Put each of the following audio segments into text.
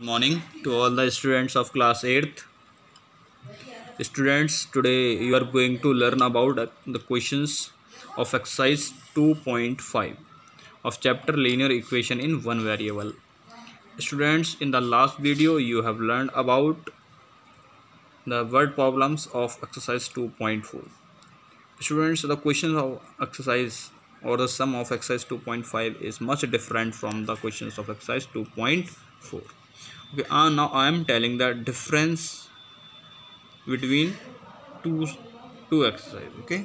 Morning to all the students of class 8th. Students, today you are going to learn about the questions of exercise 2.5 of chapter linear equation in one variable. Students, in the last video you have learned about the word problems of exercise 2.4. Students, the questions of exercise or the sum of exercise 2.5 is much different from the questions of exercise 2.4. Okay, now I am telling the difference between two exercise. Okay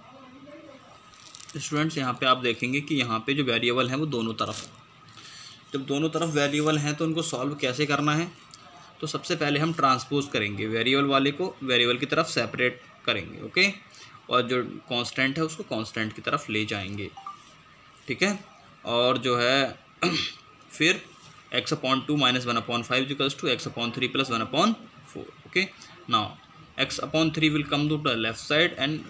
students, यहाँ पे आप देखेंगे कि यहाँ पे जो variable हैं वो दोनों तरफ है. जब दोनों तरफ वेरिएबल हैं तो उनको सॉल्व कैसे करना है. तो सबसे पहले हम ट्रांसपोज करेंगे, वेरिएबल वाले को वेरिएबल की तरफ सेपरेट करेंगे. ओके, और जो कांस्टेंट है उसको कांस्टेंट की तरफ ले जाएंगे. ठीक है, और जो है फिर x/2 - 1/5 equals to x/3 + 1/4. Okay, now x/3 will come to the left side and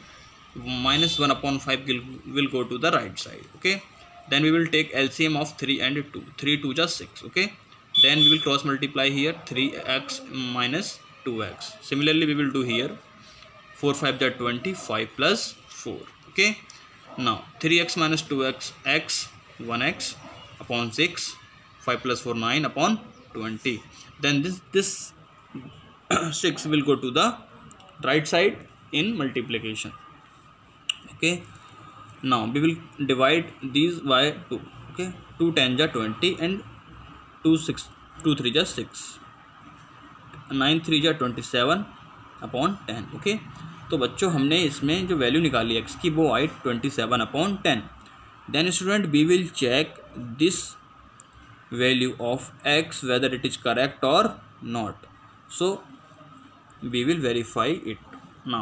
-1/5 will go to the right side. Okay, then we will take LCM of 3 and 2. 3 2 just 6. Okay, then we will cross multiply here 3x minus 2x. Similarly we will do here 4 5 that 20, 5 plus 4. Okay, now 3x minus 2x, x 1x upon 6, 5 plus 4 9 upon 20. Then this 6 will go to the right side in multiplication. Okay, now we will divide these by 2. Okay, 2 10 ja 20 and 2 3 ja 6, 9 3 ja 27 upon 10. Okay, तो बच्चों हमने इसमें जो value निकाली x की वो आई 27 upon 10. Then student we will check this value of x whether it is correct or not. So we will verify it. Now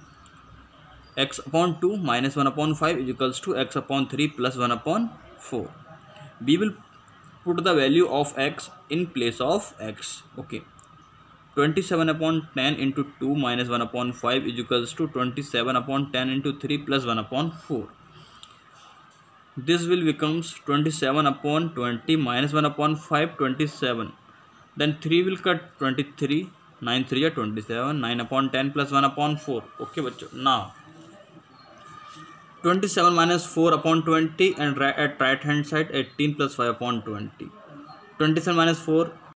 x/2 minus 1/5 is equals to x/3 plus 1/4. We will put the value of x in place of x. Okay, 27/10 into 2 minus 1/5 is equals to 27/10 into 3 plus 1/4. This will becomes 27/20 minus 1/5, 27. Then 3 will cut 23, 9 3 are 27, 9/10 plus 1/4. Okay बच्चों, now 27 minus 4/20 and at right hand side 18 plus 5/20. 27 minus 4